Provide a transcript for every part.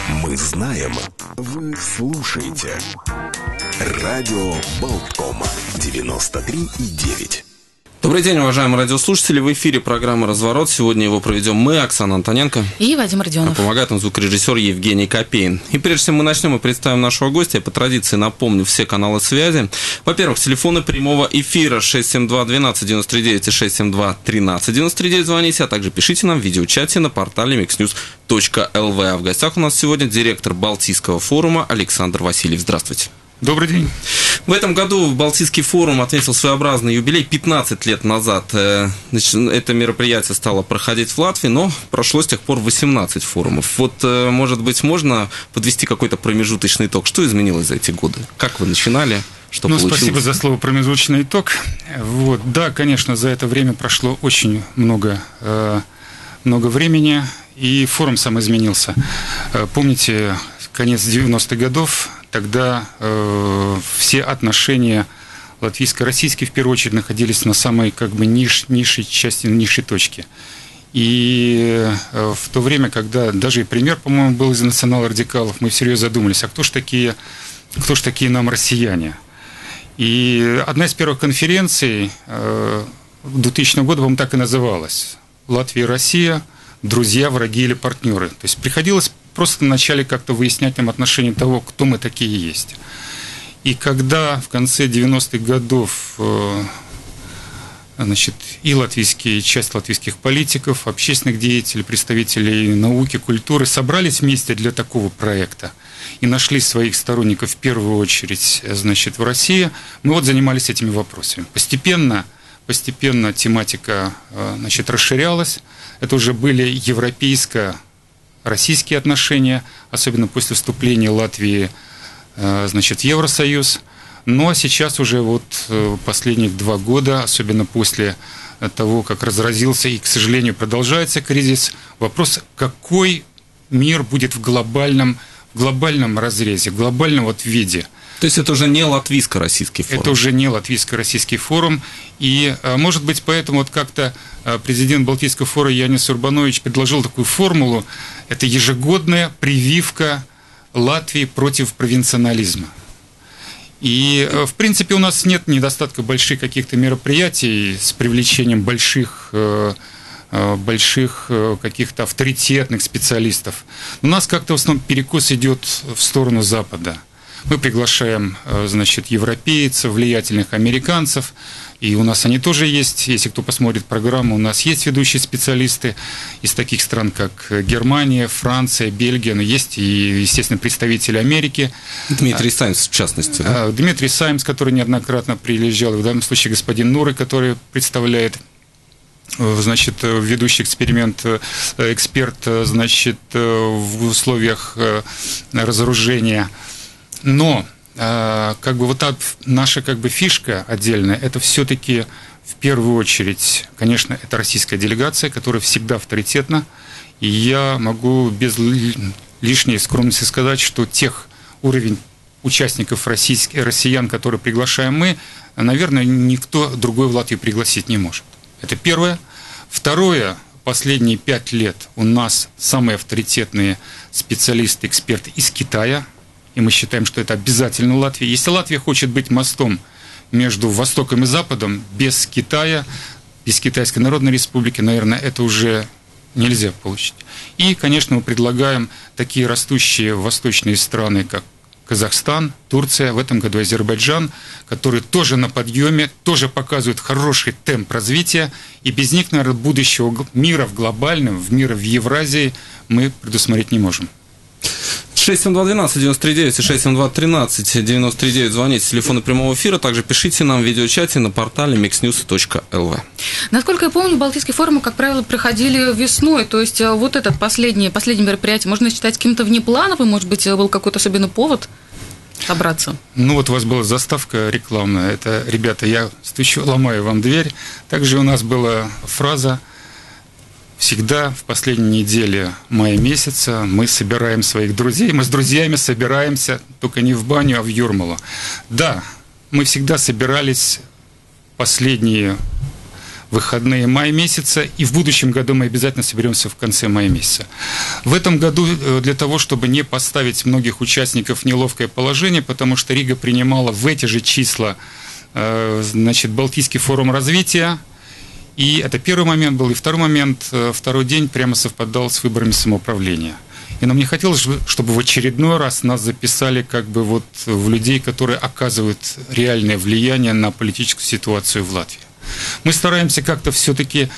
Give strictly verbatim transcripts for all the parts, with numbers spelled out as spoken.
Мы знаем, вы слушаете. Радио Болтком девяносто три и девять. Добрый день, уважаемые радиослушатели. В эфире программа «Разворот». Сегодня его проведем мы, Оксана Антоненко. И Вадим Родионов. А помогает нам звукорежиссер Евгений Копейн. И прежде чем мы начнем и представим нашего гостя, я по традиции напомню все каналы связи. Во-первых, телефоны прямого эфира шесть семь два двенадцать девяносто три девять и шесть семь два тринадцать девяносто три девять звоните, а также пишите нам в видеочате на портале миксньюз точка эл ви. А в гостях у нас сегодня директор Балтийского форума Александр Васильев. Здравствуйте. Добрый день. В этом году Балтийский форум отметил своеобразный юбилей. пятнадцать лет назад значит, это мероприятие стало проходить в Латвии, но прошло с тех пор восемнадцать форумов. Вот, может быть, можно подвести какой-то промежуточный итог? Что изменилось за эти годы? Как вы начинали? Что ну, получилось? Спасибо за слово «промежуточный итог». Вот, да, конечно, за это время прошло очень много, много времени, и форум сам изменился. Помните, конец девяностых годов, тогда э, все отношения латвийско-российские, в первую очередь, находились на самой как бы ниш, низшей части, низшей точке. И э, в то время, когда даже и пример, по-моему, был из национал-радикалов, мы всерьез задумались, а кто ж такие, кто ж такие нам россияне? И одна из первых конференций э, двухтысячного года, по-моему, так и называлась. Латвия и Россия, друзья, враги или партнеры. То есть приходилось просто вначале как-то выяснять нам отношение того, кто мы такие есть. И когда в конце девяностых годов значит, и латвийские, часть латвийских политиков, общественных деятелей, представителей науки, культуры собрались вместе для такого проекта и нашли своих сторонников в первую очередь, значит, в России, мы вот занимались этими вопросами. Постепенно, постепенно тематика, значит, расширялась. Это уже были европейско- российские отношения, особенно после вступления Латвии, значит, в Евросоюз. Но сейчас уже вот последних два года, особенно после того, как разразился и, к сожалению, продолжается кризис, вопрос, какой мир будет в глобальном, в глобальном разрезе, в глобальном вот виде. То есть это уже не латвийско-российский форум? Это уже не латвийско-российский форум. И, может быть, поэтому вот как-то президент Балтийского форума Янис Урбанович предложил такую формулу. Это ежегодная прививка Латвии против провинционализма. И, в принципе, у нас нет недостатка больших каких-то мероприятий с привлечением больших, больших каких-то авторитетных специалистов. У нас как-то в основном перекос идет в сторону Запада. Мы приглашаем, значит, европейцев, влиятельных американцев, и у нас они тоже есть. Если кто посмотрит программу, у нас есть ведущие специалисты из таких стран, как Германия, Франция, Бельгия, но есть и, естественно, представители Америки. Дмитрий Саймс, в частности. Да? Дмитрий Саймс, который неоднократно приезжал, в данном случае господин Нуры, который представляет, значит, ведущий эксперимент, эксперт, значит, в условиях разоружения. Но как бы вот та наша как бы фишка отдельная, это все-таки в первую очередь, конечно, это российская делегация, которая всегда авторитетна. И я могу без лишней скромности сказать, что тех уровень участников российских, россиян, которые приглашаем мы, наверное, никто другой в Латвии пригласить не может. Это первое. Второе. Последние пять лет у нас самые авторитетные специалисты, эксперты из Китая. И мы считаем, что это обязательно Латвия. Если Латвия хочет быть мостом между Востоком и Западом, без Китая, без Китайской Народной Республики, наверное, это уже нельзя получить. И, конечно, мы предлагаем такие растущие восточные страны, как Казахстан, Турция, в этом году Азербайджан, которые тоже на подъеме, тоже показывают хороший темп развития. И без них, наверное, будущего мира в глобальном, в мира в Евразии мы предусмотреть не можем. шесть семь два двенадцать девяносто три девять и шесть семь два тринадцать девяносто три девять звоните, телефоны прямого эфира, также пишите нам в видеочате на портале миксньюз точка эл ви. Насколько я помню, Балтийские форумы, как правило, проходили весной, то есть вот этот последний, последнее мероприятие можно считать каким-то внеплановым, может быть, был какой-то особенный повод собраться? Ну вот у вас была заставка рекламная, это, ребята, я стучу, ломаю вам дверь. Также у нас была фраза: всегда в последней неделе мая месяца мы собираем своих друзей. Мы с друзьями собираемся, только не в баню, а в Юрмалу. Да, мы всегда собирались последние выходные мая месяца, и в будущем году мы обязательно соберемся в конце мая месяца. В этом году для того, чтобы не поставить многих участников в неловкое положение, потому что Рига принимала в эти же числа, значит, Балтийский форум развития, и это первый момент был, и второй момент, второй день прямо совпадал с выборами самоуправления. И нам не хотелось, чтобы в очередной раз нас записали как бы вот в людей, которые оказывают реальное влияние на политическую ситуацию в Латвии. Мы стараемся как-то все-таки,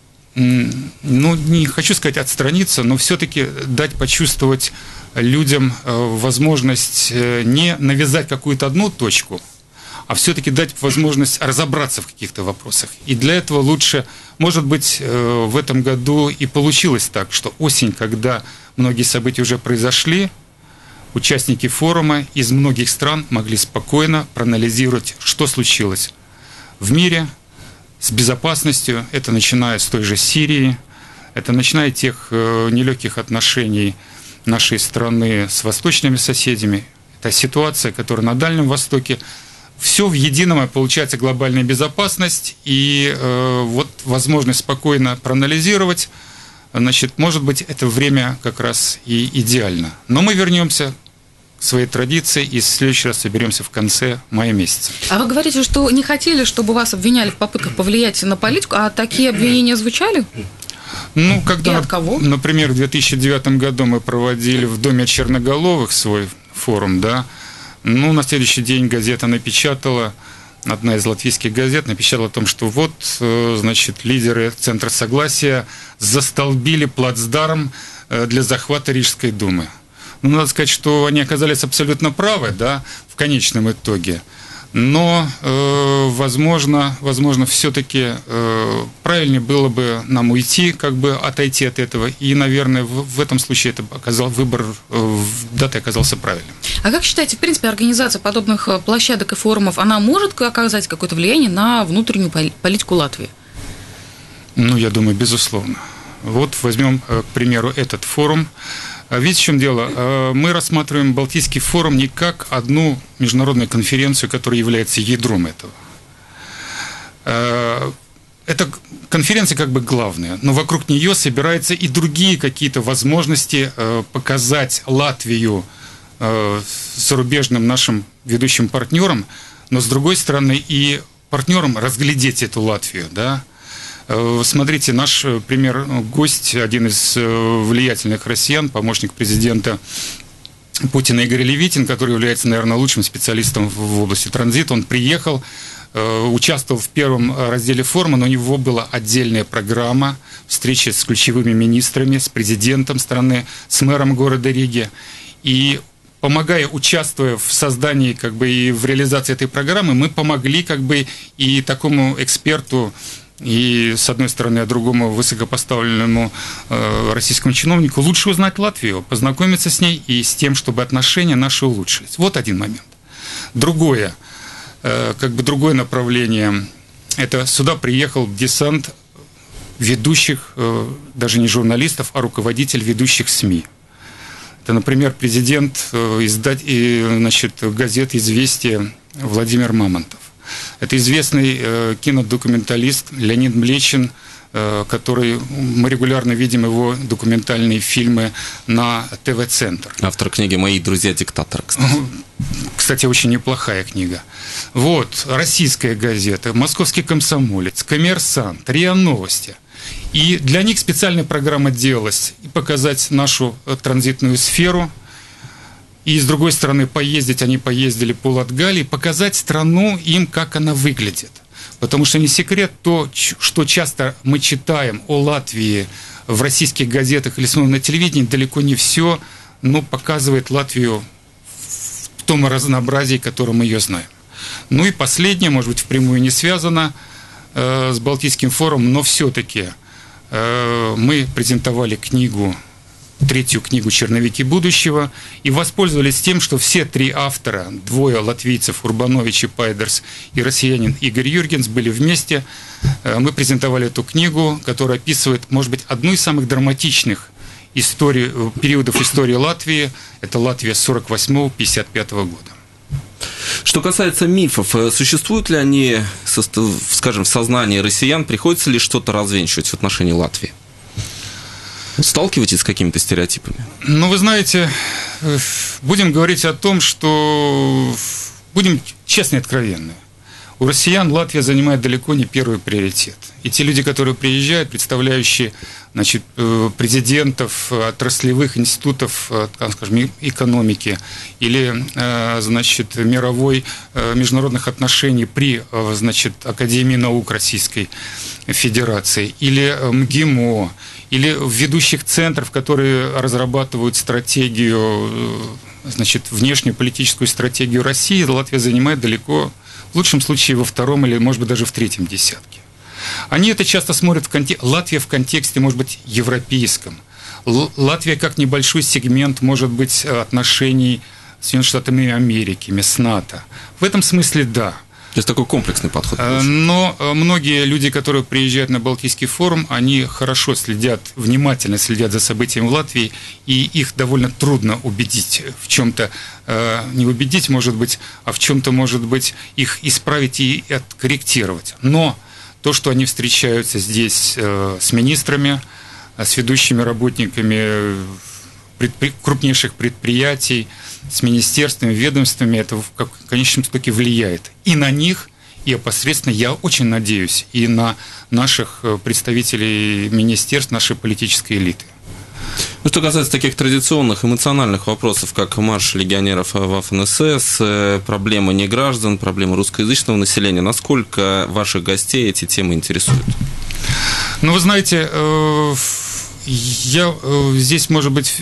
ну, не хочу сказать отстраниться, но все-таки дать почувствовать людям возможность не навязать какую-то одну точку, а все-таки дать возможность разобраться в каких-то вопросах. И для этого лучше, может быть, в этом году и получилось так, что осень, когда многие события уже произошли, участники форума из многих стран могли спокойно проанализировать, что случилось в мире с безопасностью. Это начиная с той же Сирии, это начиная от тех нелегких отношений нашей страны с восточными соседями. Это ситуация, которая на Дальнем Востоке. Все в едином, получается глобальная безопасность и э, вот возможность спокойно проанализировать. Значит, может быть, это время как раз и идеально. Но мы вернемся к своей традиции и в следующий раз соберемся в конце мая месяца. А вы говорите, что не хотели, чтобы вас обвиняли в попытках повлиять на политику, а такие обвинения звучали? Ну, когда, и от кого? Например, в две тысячи девятом году мы проводили в Доме черноголовых свой форум, да, ну, на следующий день газета напечатала, одна из латвийских газет напечатала о том, что вот, значит, лидеры Центра Согласия застолбили плацдарм для захвата Рижской думы. Ну, надо сказать, что они оказались абсолютно правы, да, в конечном итоге. Но, э, возможно, возможно, все-таки э, правильнее было бы нам уйти, как бы отойти от этого. И, наверное, в, в этом случае это оказал, выбор э, даты оказался правильным. А как считаете, в принципе, организация подобных площадок и форумов, она может оказать какое-то влияние на внутреннюю политику Латвии? Ну, я думаю, безусловно. Вот возьмем, к примеру, этот форум. Видите, в чем дело? Мы рассматриваем Балтийский форум не как одну международную конференцию, которая является ядром этого. Эта конференция как бы главная, но вокруг нее собираются и другие какие-то возможности показать Латвию зарубежным нашим ведущим партнерам, но с другой стороны и партнерам разглядеть эту Латвию, да. Смотрите, наш пример, гость, один из влиятельных россиян, помощник президента Путина Игорь Левитин, который является, наверное, лучшим специалистом в области транзита, он приехал, участвовал в первом разделе форума, но у него была отдельная программа встречи с ключевыми министрами, с президентом страны, с мэром города Риги. И помогая, участвуя в создании как бы, и в реализации этой программы, мы помогли как бы, и такому эксперту, и, с одной стороны, а другому высокопоставленному э, российскому чиновнику лучше узнать Латвию, познакомиться с ней и с тем, чтобы отношения наши улучшились. Вот один момент. Другое, э, как бы другое направление, это сюда приехал десант ведущих, э, даже не журналистов, а руководитель ведущих СМИ. Это, например, президент э, издать, и, значит, газеты «Известия» Владимир Мамонтов. Это известный э, кинодокументалист Леонид Млечин, э, который мы регулярно видим его документальные фильмы на ТВ-центр. Автор книги «Мои друзья-диктаторы», кстати. Кстати, очень неплохая книга. Вот, российская газета, «Московский комсомолец», «Коммерсант», РИА Новости. И для них специальная программа делалась и показать нашу транзитную сферу. И, с другой стороны, поездить, они поездили по Латгалии, показать страну им, как она выглядит. Потому что не секрет то, что часто мы читаем о Латвии в российских газетах или смотрим на телевидении, далеко не все, но показывает Латвию в том разнообразии, которым мы ее знаем. Ну и последнее, может быть, впрямую не связано э, с Балтийским форумом, но все-таки э, мы презентовали книгу, третью книгу «Черновики будущего», и воспользовались тем, что все три автора, двое латвийцев, Урбанович и Пайдерс, и россиянин Игорь Юргенс, были вместе. Мы презентовали эту книгу, которая описывает, может быть, одну из самых драматичных историй, периодов истории Латвии. Это Латвия с сорок восьмого — пятьдесят пятого года. Что касается мифов, существуют ли они, скажем, в сознании россиян, приходится ли что-то развенчивать в отношении Латвии? Сталкиваетесь с какими-то стереотипами? Ну, вы знаете, будем говорить о том, что будем честны и откровенны. У россиян Латвия занимает далеко не первый приоритет. И те люди, которые приезжают, представляющие, значит, президентов отраслевых институтов, скажем, экономики или, значит, мировой международных отношений при, значит, Академии наук Российской Федерации или МГИМО, или ведущих центров, которые разрабатывают стратегию, значит, внешнюю политическую стратегию России, Латвия занимает далеко, в лучшем случае, во втором или, может быть, даже в третьем десятке. Они это часто смотрят в контексте, Латвия в контексте, может быть, европейском. Л- Латвия как небольшой сегмент, может быть, отношений с Соединенными Штатами Америки, с НАТО. В этом смысле да. То есть такой комплексный подход. Но многие люди, которые приезжают на Балтийский форум, они хорошо следят, внимательно следят за событиями в Латвии, и их довольно трудно убедить в чем-то, не убедить, может быть, а в чем-то, может быть, их исправить и откорректировать. Но то, что они встречаются здесь с министрами, с ведущими работниками предпри... крупнейших предприятий, с министерствами, ведомствами, это в конечном итоге влияет и на них, и опосредственно, я очень надеюсь, и на наших представителей министерств, нашей политической элиты. Ну, что касается таких традиционных эмоциональных вопросов, как марш легионеров Waffen-эс эс, проблемы неграждан, проблемы русскоязычного населения, насколько ваших гостей эти темы интересуют? Ну, вы знаете, я здесь, может быть,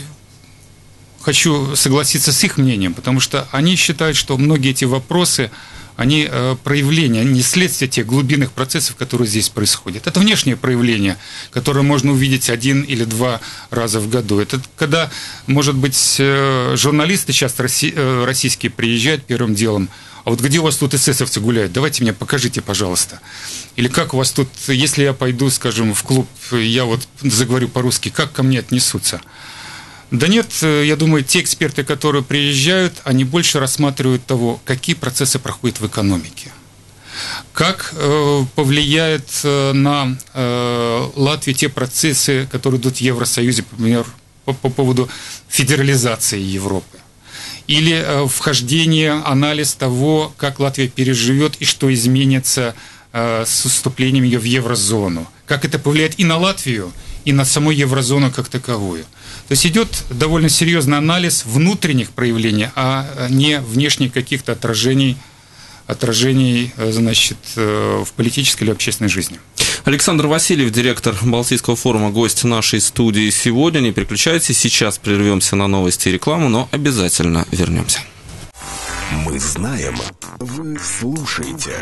хочу согласиться с их мнением, потому что они считают, что многие эти вопросы, они проявления, они не следствие тех глубинных процессов, которые здесь происходят. Это внешнее проявление, которое можно увидеть один или два раза в году. Это когда, может быть, журналисты часто российские приезжают первым делом: а вот где у вас тут эсэсовцы гуляют? Давайте мне покажите, пожалуйста. Или как у вас тут, если я пойду, скажем, в клуб, я вот заговорю по-русски, как ко мне отнесутся? Да нет, я думаю, те эксперты, которые приезжают, они больше рассматривают того, какие процессы проходят в экономике. Как э, повлияет э, на э, Латвию те процессы, которые идут в Евросоюзе, например, по, по поводу федерализации Европы. Или э, вхождение, анализ того, как Латвия переживет и что изменится э, с вступлением ее в еврозону. Как это повлияет и на Латвию, и на саму еврозону как таковую. То есть идет довольно серьезный анализ внутренних проявлений, а не внешних каких-то отражений, отражений, значит, в политической или общественной жизни. Александр Васильев, директор Балтийского форума, гость нашей студии сегодня. Не переключайтесь, сейчас прервемся на новости и рекламу, но обязательно вернемся. Мы знаем, вы слушаете.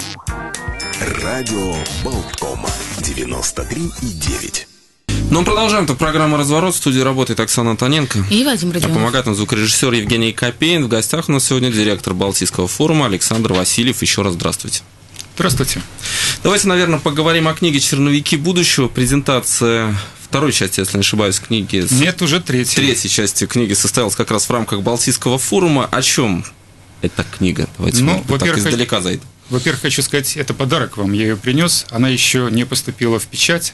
Радио Болтком девяносто три и девять. Ну, продолжаем. Это программа «Разворот». В студии работает Оксана Антоненко. И Вадим Родионов. Помогает нам звукорежиссер Евгений Копейн. В гостях у нас сегодня директор Балтийского форума Александр Васильев. Еще раз здравствуйте. Здравствуйте. Давайте, наверное, поговорим о книге «Черновики будущего». Презентация второй части, если не ошибаюсь, книги. Нет, уже третьей. Третьей части книги состоялась как раз в рамках Балтийского форума. О чем эта книга? Давайте ну, мы так издалека зайдем. Во-первых, хочу сказать, это подарок вам. Я ее принес. Она еще не поступила в печать.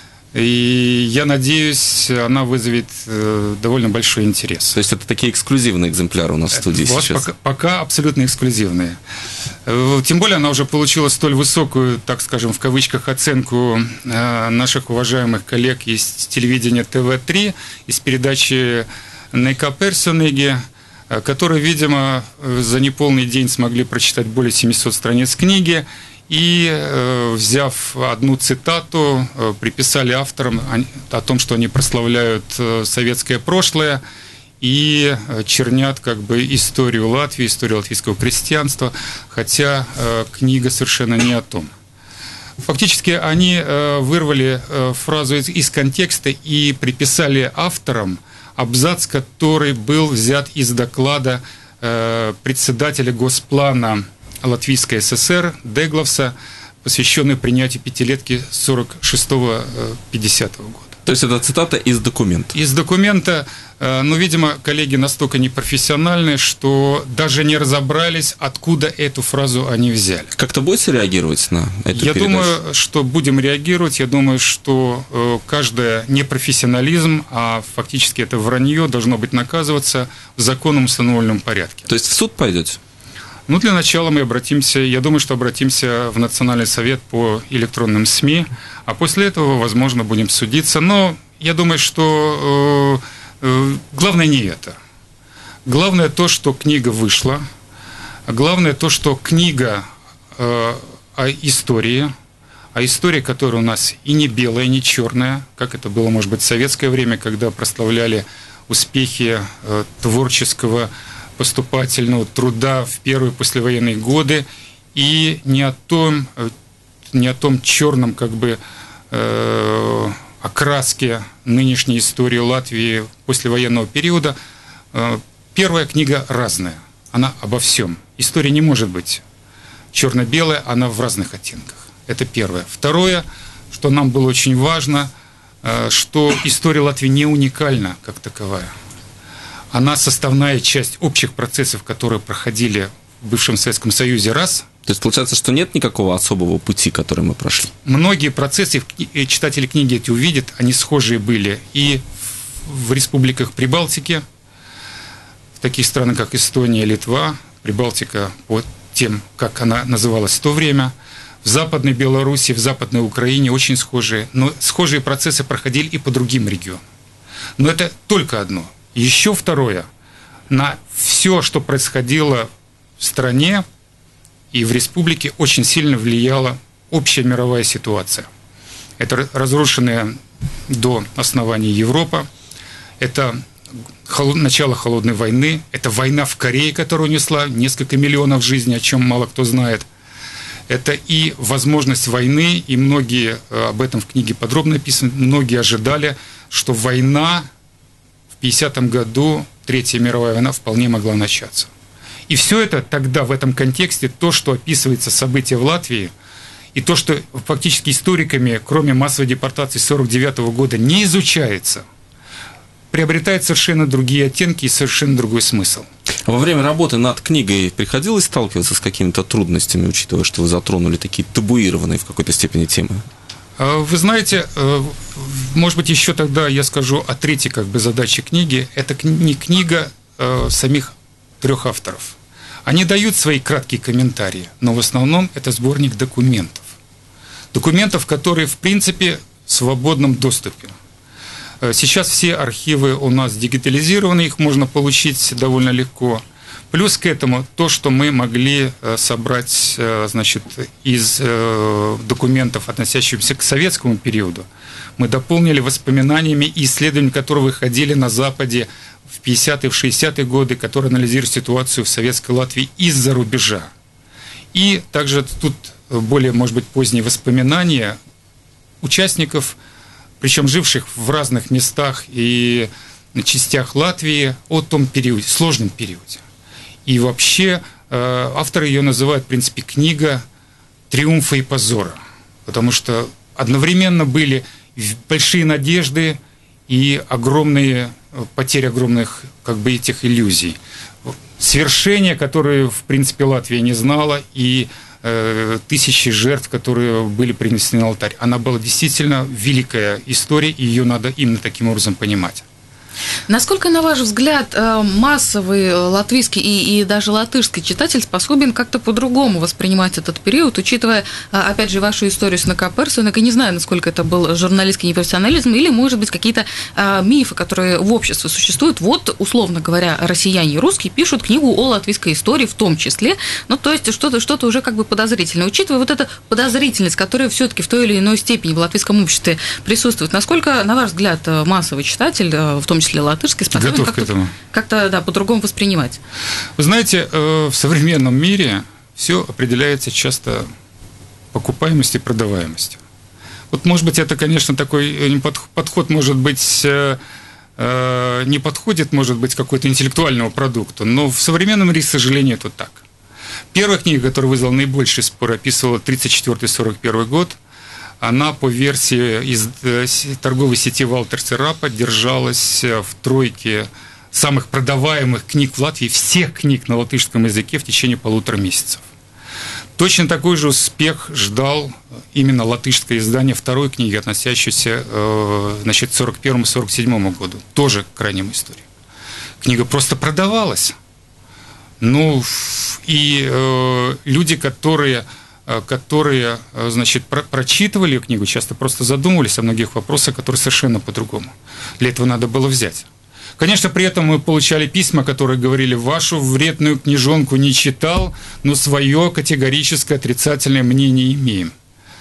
И я надеюсь, она вызовет э, довольно большой интерес. То есть это такие эксклюзивные экземпляры у нас в студии вот сейчас? Пока, пока абсолютно эксклюзивные. Э, тем более она уже получила столь высокую, так скажем, в кавычках, оценку э, наших уважаемых коллег из телевидения тэ вэ три, из передачи «Нейка Персонеги», э, которые, видимо, за неполный день смогли прочитать более семисот страниц книги. И, э, взяв одну цитату, э, приписали авторам о, о том, что они прославляют э, советское прошлое и э, чернят как бы историю Латвии, историю латвийского крестьянства, хотя э, книга совершенно не о том. Фактически они э, вырвали э, фразу из, из контекста и приписали авторам абзац, который был взят из доклада э, председателя Госплана Латвийской эс эс эр Дегловса, посвященный принятию пятилетки сорок шестого — пятидесятого года. То есть это цитата из документа? Из документа, ну, видимо, коллеги настолько непрофессиональны, что даже не разобрались, откуда эту фразу они взяли. Как-то будете реагировать на эту Я передачу? думаю, что будем реагировать. Я думаю, что каждый непрофессионализм, а фактически это вранье, должно быть наказываться в законном установленном порядке. То есть в суд пойдете? Ну, для начала мы обратимся, я думаю, что обратимся в Национальный совет по электронным СМИ, а после этого, возможно, будем судиться. Но я думаю, что э, э, главное не это. Главное то, что книга вышла. Главное то, что книга э, о истории, а история, которая у нас и не белая, и не черная, как это было, может быть, в советское время, когда прославляли успехи э, творческого поступательного труда в первые послевоенные годы, и не о том, не о том черном как бы э, окраске нынешней истории Латвии послевоенного периода. Э, первая книга разная, она обо всем. История не может быть черно-белая, она в разных оттенках. Это первое. Второе, что нам было очень важно, э, что история Латвии не уникальна как таковая. Она составная часть общих процессов, которые проходили в бывшем Советском Союзе, раз. То есть получается, что нет никакого особого пути, который мы прошли? Многие процессы, читатели книги эти увидят, они схожие были и в республиках Прибалтики, в таких странах, как Эстония, Литва, Прибалтика по тем, как она называлась в то время, в Западной Беларуси, в Западной Украине очень схожие. Но схожие процессы проходили и по другим регионам. Но это только одно. Еще второе, на все, что происходило в стране и в республике, очень сильно влияла общая мировая ситуация. Это разрушенная до основания Европа, это начало холодной войны, это война в Корее, которая унесла несколько миллионов жизней, о чем мало кто знает. Это и возможность войны, и многие, об этом в книге подробно написано, многие ожидали, что война в пятидесятом году, Третья мировая война, вполне могла начаться. И все это тогда в этом контексте, то, что описывается события в Латвии, и то, что фактически историками, кроме массовой депортации сорок девятого года, не изучается, приобретает совершенно другие оттенки и совершенно другой смысл. Во время работы над книгой приходилось сталкиваться с какими-то трудностями, учитывая, что вы затронули такие табуированные в какой-то степени темы? Вы знаете, может быть, еще тогда я скажу о третьей как бы задаче книги. Это не книга самих трех авторов. Они дают свои краткие комментарии, но в основном это сборник документов. Документов, которые, в принципе, в свободном доступе. Сейчас все архивы у нас дигитализированы, их можно получить довольно легко. Плюс к этому то, что мы могли собрать, значит, из документов, относящихся к советскому периоду, мы дополнили воспоминаниями и исследованиями, которые выходили на Западе в пятидесятые, в шестидесятые годы, которые анализируют ситуацию в советской Латвии из-за рубежа. И также тут более, может быть, поздние воспоминания участников, причем живших в разных местах и частях Латвии, о том периоде, сложном периоде. И вообще авторы ее называют, в принципе, книга триумфа и позора, потому что одновременно были большие надежды и огромные потери огромных как бы этих иллюзий. Свершения, которые, в принципе, Латвия не знала, и э, тысячи жертв, которые были принесены на алтарь. Она была действительно великая история, и ее надо именно таким образом понимать. Насколько, на ваш взгляд, массовый латвийский и, и даже латышский читатель способен как-то по-другому воспринимать этот период, учитывая, опять же, вашу историю с Накаперсонок, и не знаю, насколько это был журналистский непрофессионализм, или, может быть, какие-то а, мифы, которые в обществе существуют. Вот, условно говоря, россияне и русские пишут книгу о латвийской истории в том числе, ну, то есть что-то, что-то уже как бы подозрительное. Учитывая вот эту подозрительность, которая все-таки в той или иной степени в латвийском обществе присутствует, насколько, на ваш взгляд, массовый читатель, в том числе латышский, способен Готов как-то, к этому. как-то да, по-другому воспринимать? Вы знаете, в современном мире все определяется часто покупаемостью и продаваемостью. Вот, может быть, это, конечно, такой подход, может быть, не подходит, может быть, какой-то интеллектуального продукта, но в современном мире, к сожалению, это так. Первая книга, которая вызвала наибольший спор, описывала тридцать четвёртый — сорок первый год, она по версии из торговой сети Валтерс и Рапа держалась в тройке самых продаваемых книг в Латвии, всех книг на латышском языке в течение полутора месяцев. Точно такой же успех ждал именно латышское издание второй книги, относящейся значит, к сорок первому — сорок седьмому году, тоже к ранним историям. Книга просто продавалась. Ну, и э, люди, которые, которые значит, про- прочитывали книгу, часто просто задумывались о многих вопросах, которые совершенно по-другому. Для этого надо было взять. Конечно, при этом мы получали письма, которые говорили: вашу вредную книжонку не читал, но свое категорическое отрицательное мнение имеем.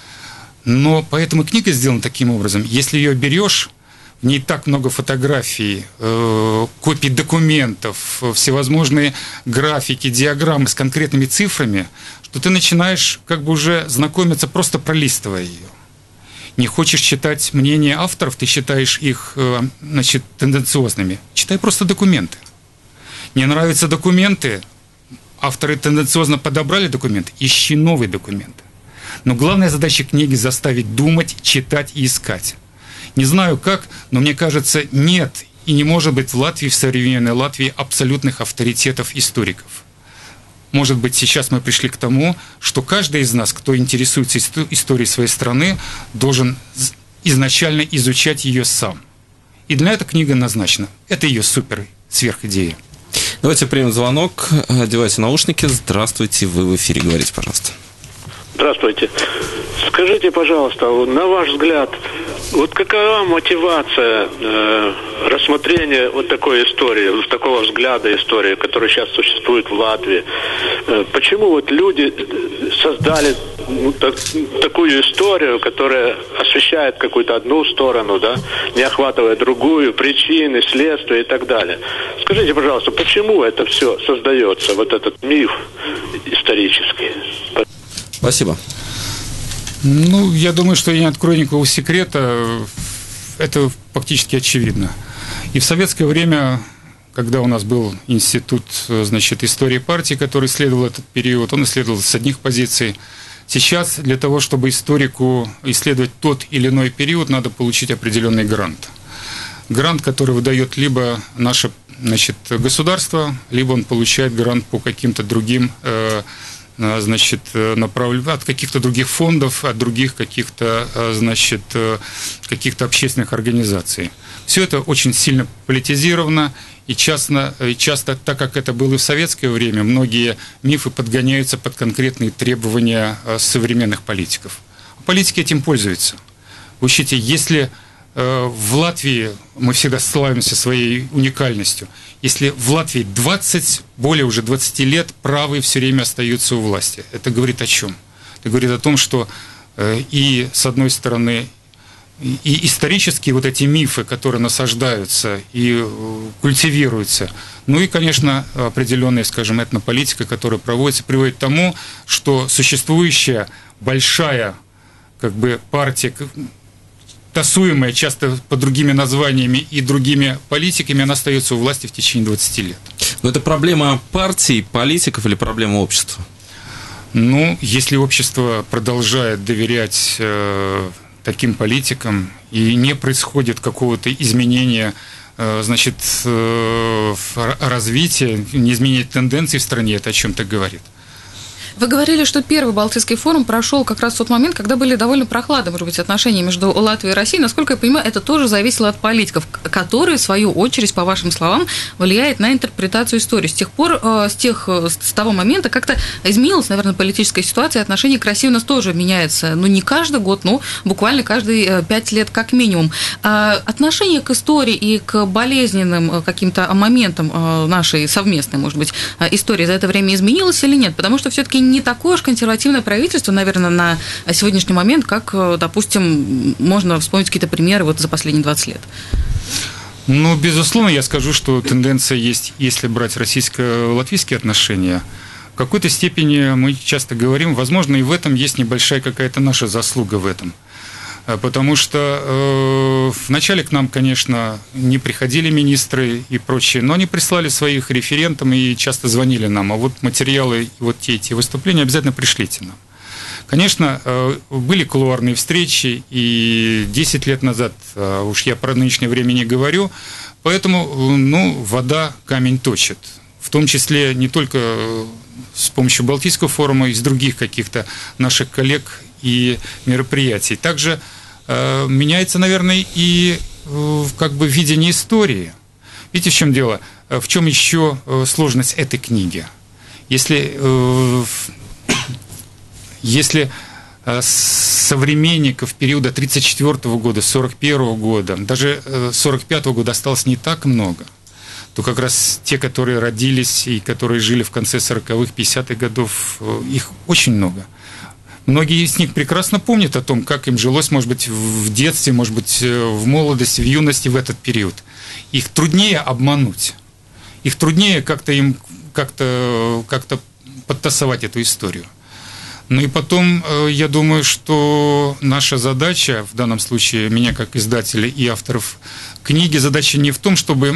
Но поэтому книга сделана таким образом. Если ее берешь, в ней так много фотографий, э, копий документов, всевозможные графики, диаграммы с конкретными цифрами, что ты начинаешь как бы уже знакомиться, просто пролистывая ее. Не хочешь читать мнения авторов, ты считаешь их, э, значит, тенденциозными. Читай просто документы. Не нравятся документы, авторы тенденциозно подобрали документы, ищи новые документы. Но главная задача книги — заставить думать, читать и искать. Не знаю как, но мне кажется, нет и не может быть в Латвии, в современной Латвии, абсолютных авторитетов историков. Может быть, сейчас мы пришли к тому, что каждый из нас, кто интересуется историей своей страны, должен изначально изучать ее сам. И для этого книга назначена. Это ее супер сверхидея. Давайте примем звонок. Одевайте наушники. Здравствуйте, вы в эфире. Говорите, пожалуйста. Здравствуйте. Скажите, пожалуйста, на ваш взгляд, вот какова мотивация э, рассмотрения вот такой истории, вот такого взгляда истории, который сейчас существует в Латвии? Э, почему вот люди создали ну, так, такую историю, которая освещает какую-то одну сторону, да, не охватывая другую, причины, следствия и так далее? Скажите, пожалуйста, почему это все создается, вот этот миф исторический? Спасибо. Ну, я думаю, что я не открою никакого секрета. Это фактически очевидно. И в советское время, когда у нас был институт, значит, истории партии, который исследовал этот период, он исследовал с одних позиций. Сейчас для того, чтобы историку исследовать тот или иной период, надо получить определенный грант. Грант, который выдает либо наше, значит, государство, либо он получает грант по каким-то другим э, значит, направлен от каких-то других фондов, от других каких-то, значит, каких-то общественных организаций. Все это очень сильно политизировано, и часто, часто, так как это было и в советское время, многие мифы подгоняются под конкретные требования современных политиков. Политики этим пользуются. Учите, если в Латвии, мы всегда славимся своей уникальностью, если в Латвии двадцать, более уже двадцати лет правые все время остаются у власти, это говорит о чем? Это говорит о том, что и, с одной стороны, и исторические вот эти мифы, которые насаждаются и культивируются, ну и, конечно, определенная, скажем, этнополитика, которая проводится, приводит к тому, что существующая большая, как бы, партия, тасуемая часто под другими названиями и другими политиками, она остается у власти в течение двадцати лет. Но это проблема партий, политиков или проблема общества? Ну, если общество продолжает доверять э, таким политикам и не происходит какого-то изменения, э, значит, э, развития, не изменения тенденций в стране, это о чем-то говорит. Вы говорили, что первый Балтийский форум прошел как раз в тот момент, когда были довольно прохладные, может быть, отношения между Латвией и Россией. Насколько я понимаю, это тоже зависело от политиков, которые, в свою очередь, по вашим словам, влияют на интерпретацию истории. С тех пор, с, тех, с того момента как-то изменилась, наверное, политическая ситуация, отношение к России у нас тоже меняется. Ну, не каждый год, но буквально каждые пять лет как минимум. Отношение к истории и к болезненным каким-то моментам нашей совместной, может быть, истории за это время изменилось или нет? Потому что все-таки не такое уж консервативное правительство, наверное, на сегодняшний момент, как, допустим, можно вспомнить какие-то примеры вот за последние двадцать лет. Ну, безусловно, я скажу, что тенденция есть, если брать российско-латвийские отношения. В какой-то степени мы часто говорим, возможно, и в этом есть небольшая какая-то наша заслуга в этом. Потому что э, вначале к нам, конечно, не приходили министры и прочее, но они прислали своих референтов и часто звонили нам. А вот материалы, вот те эти выступления обязательно пришлите нам. Конечно, были кулуарные встречи, и десять лет назад, уж я про нынешнее время не говорю, поэтому, ну, вода камень точит. В том числе не только с помощью Балтийского форума, из других каких-то наших коллег и мероприятий. Также э, меняется, наверное, и э, как бы видение истории. Видите, в чем дело? В чем еще сложность этой книги? Если... Э, Если современников периода тридцать четвёртого года, сорок первого года, даже сорок пятого года осталось не так много, то как раз те, которые родились и которые жили в конце сороковых, пятидесятых годов, их очень много. Многие из них прекрасно помнят о том, как им жилось, может быть, в детстве, может быть, в молодости, в юности, в этот период. Их труднее обмануть, их труднее как-то им как-то, как-то подтасовать эту историю. Ну и потом, я думаю, что наша задача, в данном случае меня как издателя и авторов книги, задача не в том, чтобы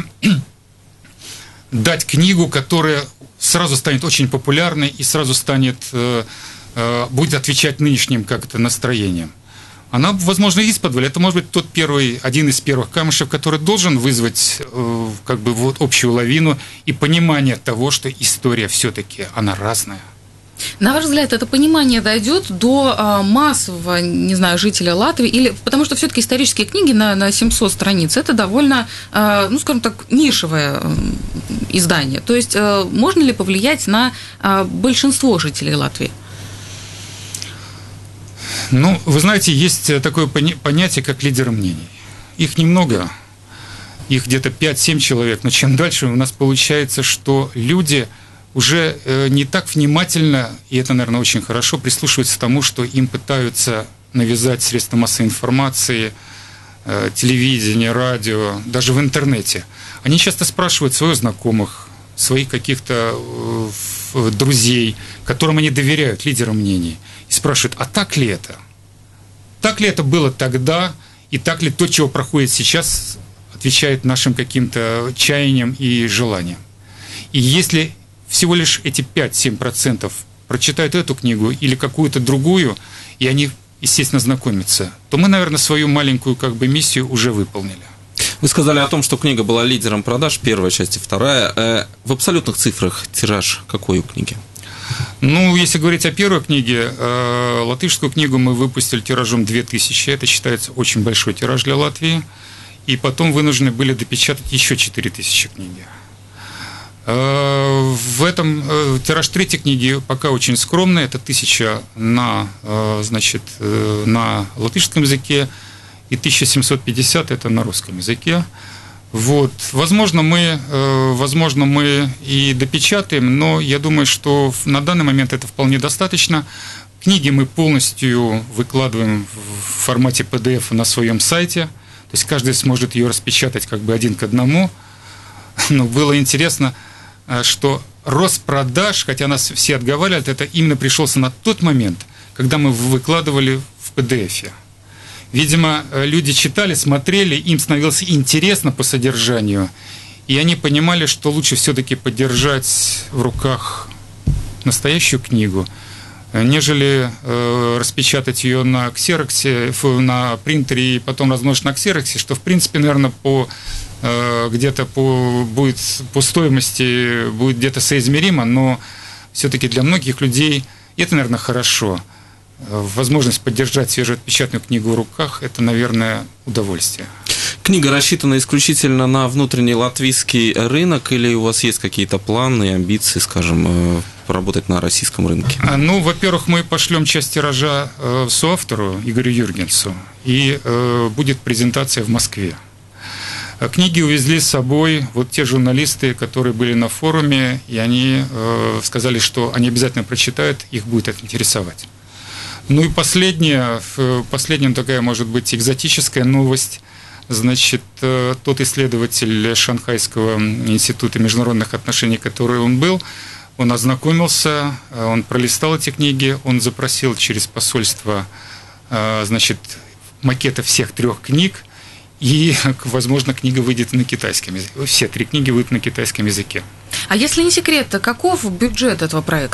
дать книгу, которая сразу станет очень популярной и сразу станет, будет отвечать нынешним как-то настроениям. Она, возможно, исподволь. Это может быть тот первый, один из первых камешек, который должен вызвать как бы вот общую лавину и понимание того, что история все-таки она разная. На ваш взгляд, это понимание дойдет до а, массового, не знаю, жителя Латвии, или потому что все-таки исторические книги на, на семьсот страниц это довольно, а, ну, скажем так, нишевое издание. То есть а, можно ли повлиять на а, большинство жителей Латвии? Ну, вы знаете, есть такое понятие, как лидеры мнений. Их немного, их где-то пять-семь человек, но чем дальше у нас получается, что люди уже не так внимательно, и это, наверное, очень хорошо, прислушиваются к тому, что им пытаются навязать средства массовой информации, телевидение, радио, даже в интернете. Они часто спрашивают своих знакомых, своих каких-то друзей, которым они доверяют, лидерам мнений, и спрашивают, а так ли это? Так ли это было тогда, и так ли то, чего проходит сейчас, отвечает нашим каким-то чаяниям и желаниям? И если всего лишь эти пять-семь процентов прочитают эту книгу или какую-то другую, и они, естественно, знакомятся, то мы, наверное, свою маленькую как бы миссию уже выполнили. Вы сказали о том, что книга была лидером продаж, первая часть и вторая. В абсолютных цифрах тираж какой у книги? Ну, если говорить о первой книге, латышскую книгу мы выпустили тиражом две тысячи, это считается очень большой тираж для Латвии, и потом вынуждены были допечатать еще четыре тысячи книги. В этом тираж третьей книги пока очень скромный, это тысяча на, значит, на латышском языке и тысяча семьсот пятьдесят это на русском языке. Вот. Возможно, мы, возможно, мы и допечатаем, но я думаю, что на данный момент это вполне достаточно. Книги мы полностью выкладываем в формате пи ди эф на своем сайте, то есть каждый сможет ее распечатать как бы один к одному. Но было интересно, что рост продаж, хотя нас все отговаривают, это именно пришелся на тот момент, когда мы выкладывали в пи ди эф. Видимо, люди читали, смотрели, им становилось интересно по содержанию, и они понимали, что лучше все-таки подержать в руках настоящую книгу, нежели э, распечатать ее на ксероксе, на принтере и потом размножить на ксероксе, что, в принципе, наверное, по где-то по, будет, по стоимости будет где-то соизмеримо, но все-таки для многих людей это, наверное, хорошо. Возможность поддержать свежеотпечатанную книгу в руках – это, наверное, удовольствие. Книга рассчитана исключительно на внутренний латвийский рынок, или у вас есть какие-то планы и амбиции, скажем, поработать на российском рынке? Ну, во-первых, мы пошлем часть тиража соавтору Игорю Юргенсу, и будет презентация в Москве. Книги увезли с собой вот те журналисты, которые были на форуме, и они э, сказали, что они обязательно прочитают, их будет это интересовать. Ну и последняя, последняя такая, может быть, экзотическая новость. Значит, э, тот исследователь Шанхайского института международных отношений, который он был, он ознакомился, он пролистал эти книги, он запросил через посольство, э, значит, макеты всех трех книг, и, возможно, книга выйдет на китайском языке. Все три книги выйдут на китайском языке. А если не секрет, то каков бюджет этого проекта?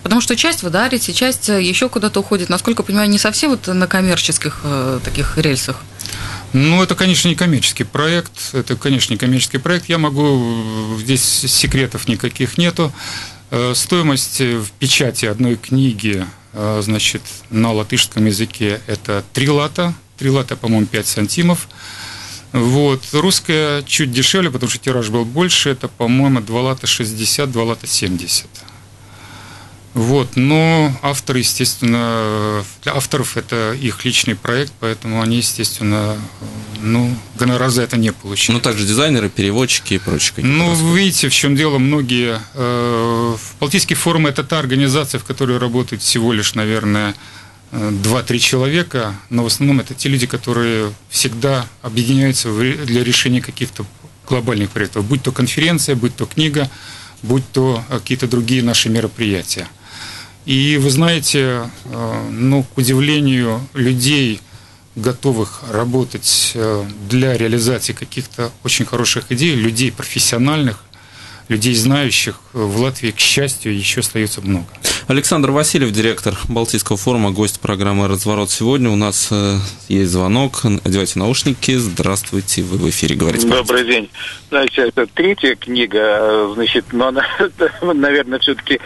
Потому что часть вы дарите, часть еще куда-то уходит, насколько я понимаю, не совсем вот на коммерческих э, таких рельсах. Ну, это, конечно, не коммерческий проект. Это, конечно, не коммерческий проект. Я могу... Здесь секретов никаких нету. Стоимость в печати одной книги, значит, на латышском языке это три лата. Три лата, по-моему, пять сантимов. Вот. Русская чуть дешевле, потому что тираж был больше. Это, по-моему, два лата шестьдесят, два лата семьдесят. Вот, но авторы, естественно, для авторов это их личный проект, поэтому они, естественно, ну, гонорар за это не получают. Ну, также дизайнеры, переводчики и прочее. Ну, вы видите, в чем дело, многие... Э, Балтийский форум – это та организация, в которой работает всего лишь, наверное, два-три человека, но в основном это те люди, которые всегда объединяются для решения каких-то глобальных проектов, будь то конференция, будь то книга, будь то какие-то другие наши мероприятия. И вы знаете, ну, к удивлению людей, готовых работать для реализации каких-то очень хороших идей, людей профессиональных, людей знающих, в Латвии, к счастью, еще остается много. Александр Васильев, директор Балтийского форума, гость программы «Разворот». Сегодня у нас есть звонок. Одевайте наушники. Здравствуйте, вы в эфире. Говорите. Добрый день. Значит, это третья книга, значит, но она, наверное, все-таки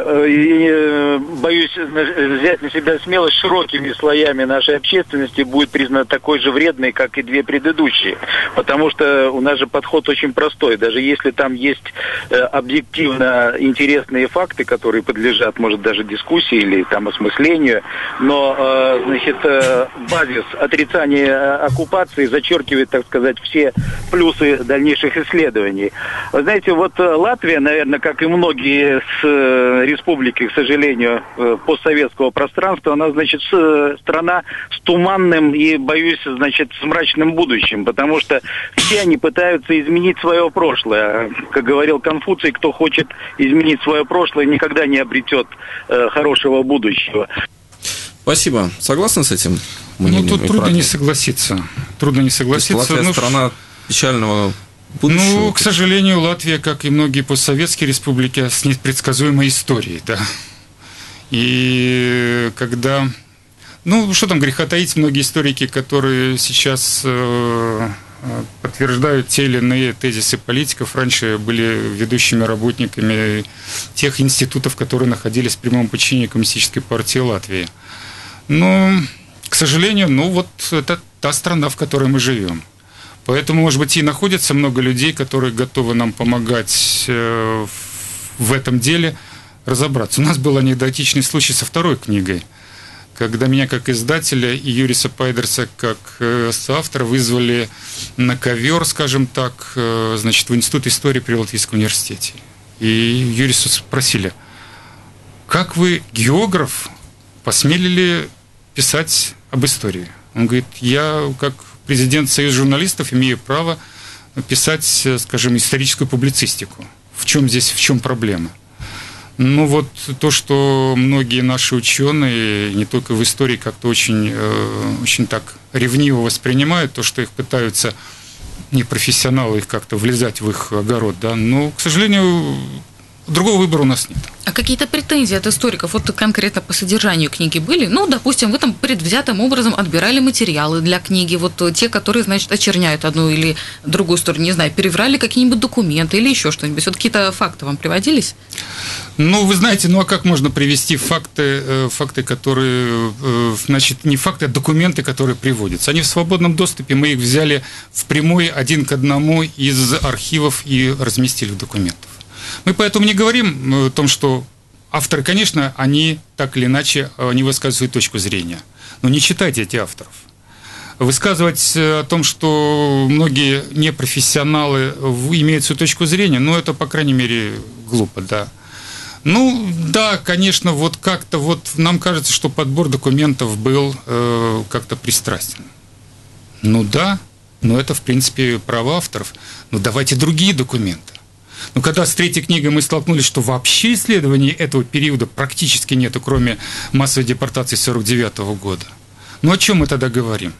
боюсь взять на себя смелость, широкими слоями нашей общественности будет признана такой же вредной, как и две предыдущие. Потому что у нас же подход очень простой. Даже если там есть объективно интересные факты, которые подлежат, может, даже дискуссии или там осмыслению, но, значит, базис отрицания оккупации зачеркивает, так сказать, все плюсы дальнейших исследований. Вы знаете, вот Латвия, наверное, как и многие с республики, к сожалению, постсоветского пространства, она, значит, страна с туманным и, боюсь, значит, с мрачным будущим, потому что все они пытаются изменить свое прошлое. Как говорил Конфуций, кто хочет изменить свое прошлое, никогда не обретет э, хорошего будущего. Спасибо. Согласны с этим? Ну, тут трудно не согласиться. Трудно не согласиться. То есть Латвия ну, страна печального будущего. Ну, к сожалению, Латвия, как и многие постсоветские республики, с непредсказуемой историей, да. И когда... Ну, что там греха таить, многие историки, которые сейчас... Э, подтверждают те или иные тезисы политиков, раньше были ведущими работниками тех институтов, которые находились в прямом подчинении Коммунистической партии Латвии. Но, к сожалению, ну вот это та страна, в которой мы живем. Поэтому, может быть, и находится много людей, которые готовы нам помогать в этом деле разобраться. У нас был анекдотичный случай со второй книгой, когда меня как издателя и Юриса Пайдерса как соавтора вызвали на ковер, скажем так, значит, в Институт истории при Латвийском университете. И Юрису спросили: как вы, географ, посмели ли писать об истории? Он говорит: я, как президент Союза журналистов, имею право писать, скажем, историческую публицистику. В чем здесь, в чем проблема? Ну вот то, что многие наши ученые, не только в истории, как-то очень, очень так ревниво воспринимают, то, что их пытаются непрофессионалы их как-то влезать в их огород, да, но, к сожалению, другого выбора у нас нет. А какие-то претензии от историков вот конкретно по содержанию книги были? Ну, допустим, вы там предвзятым образом отбирали материалы для книги, вот те, которые, значит, очерняют одну или другую сторону, не знаю, переврали какие-нибудь документы или еще что-нибудь. Вот какие-то факты вам приводились? Ну, вы знаете, ну а как можно привести факты, факты, которые, значит, не факты, а документы, которые приводятся? Они в свободном доступе, мы их взяли впрямую один к одному из архивов и разместили в документах. Мы поэтому не говорим о том, что авторы, конечно, они так или иначе не высказывают свою точку зрения. Но не читайте этих авторов. Высказывать о том, что многие непрофессионалы имеют свою точку зрения, ну, это, по крайней мере, глупо, да. Ну, да, конечно, вот как-то вот нам кажется, что подбор документов был э, как-то пристрастен. Ну да, но это, в принципе, право авторов. Но давайте другие документы. Но когда с третьей книгой мы столкнулись, что вообще исследований этого периода практически нету, кроме массовой депортации сорок девятого года. Ну, о чем мы тогда говорим?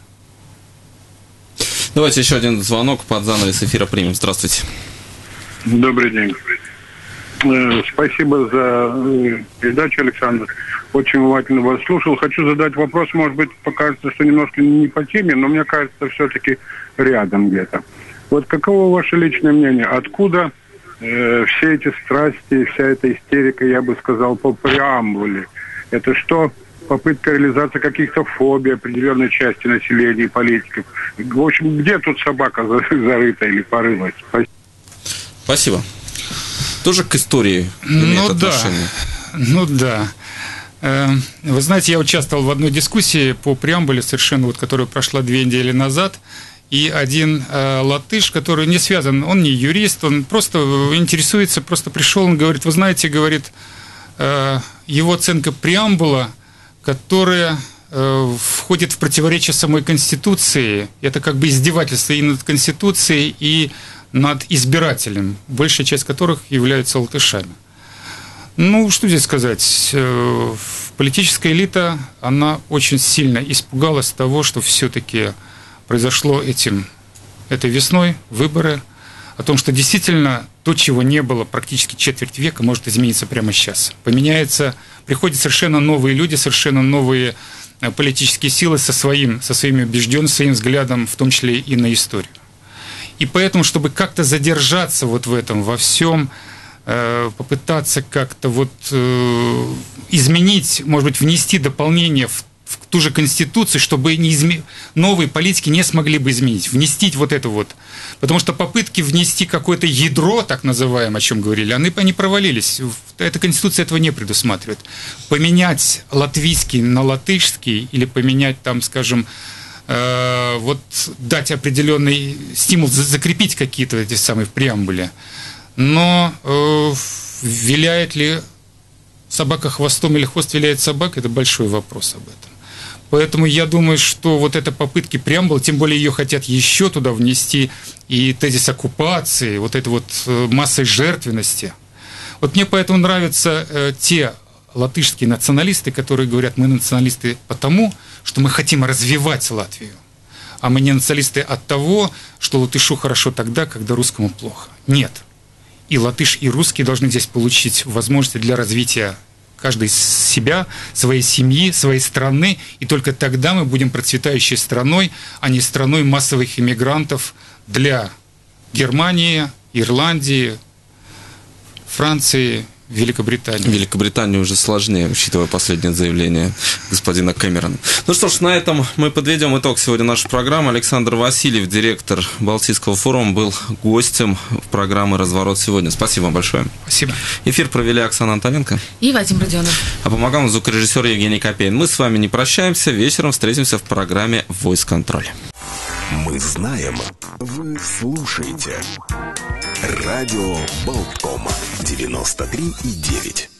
Давайте еще один звонок под занавес эфира примем. Здравствуйте. Добрый день. Спасибо за передачу, Александр. Очень внимательно вас слушал. Хочу задать вопрос, может быть, покажется, что немножко не по теме, но мне кажется, все-таки рядом где-то. Вот каково ваше личное мнение? Откуда э, все эти страсти, вся эта истерика, я бы сказал, по преамбуле? Это что, попытка реализации каких-то фобий определенной части населения и политиков? В общем, где тут собака зарыта или порылась? Спасибо. Спасибо. Тоже к истории имеет ну, отношение? Да. Ну да. Вы знаете, я участвовал в одной дискуссии по преамбуле, совершенно вот, которая прошла две недели назад, и один э, латыш, который не связан, он не юрист, он просто интересуется, просто пришел, он говорит, вы знаете, говорит, э, его оценка преамбула, которая э, входит в противоречие самой Конституции, это как бы издевательство и над Конституцией, и над избирателем, большая часть которых являются латышами. Ну, что здесь сказать? Политическая элита, она очень сильно испугалась того, что все-таки произошло этим, этой весной, выборы, о том, что действительно то, чего не было практически четверть века, может измениться прямо сейчас. Поменяется, приходят совершенно новые люди, совершенно новые политические силы со, своим, со своими убежденностями, своим взглядом, в том числе и на историю. И поэтому, чтобы как-то задержаться вот в этом, во всем, попытаться как-то вот э, изменить, может быть, внести дополнение в, в ту же Конституцию, чтобы не изме... новые политики не смогли бы изменить, внести вот это вот. Потому что попытки внести какое-то ядро, так называемое, о чем говорили, они, они провалились. Эта Конституция этого не предусматривает. Поменять латвийский на латышский или поменять там, скажем, э, вот дать определенный стимул, закрепить какие-то эти самые в преамбуле. Но э, виляет ли собака хвостом или хвост виляет собака, это большой вопрос об этом. Поэтому я думаю, что вот это попытки преамбулы, тем более ее хотят еще туда внести, и тезис оккупации, вот этой вот э, массой жертвенности. Вот мне поэтому нравятся э, те латышские националисты, которые говорят, мы националисты потому, что мы хотим развивать Латвию. А мы не националисты от того, что латышу хорошо тогда, когда русскому плохо. Нет. И латыш, и русский должны здесь получить возможности для развития каждый себя, своей семьи, своей страны, и только тогда мы будем процветающей страной, а не страной массовых иммигрантов для Германии, Ирландии, Франции, Великобритании. Великобритании уже сложнее, учитывая последнее заявление господина Кэмерона. Ну что ж, на этом мы подведем итог сегодня нашей программы. Александр Васильев, директор Балтийского форума, был гостем программы «Разворот сегодня». Спасибо вам большое. Спасибо. Эфир провели Оксана Антоненко и Вадим Родионов. А помогал нам звукорежиссер Евгений Копейн. Мы с вами не прощаемся. Вечером встретимся в программе «Voice Control». Мы знаем, вы слушаете. Радио Болтком девяносто три и девять.